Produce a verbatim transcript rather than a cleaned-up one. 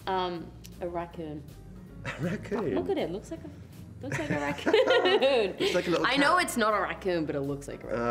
Um, a raccoon. A raccoon? Oh, look at it, looks like a, looks like a raccoon. Looks like a little I know cat. it's not a raccoon, but it looks like a raccoon. Uh,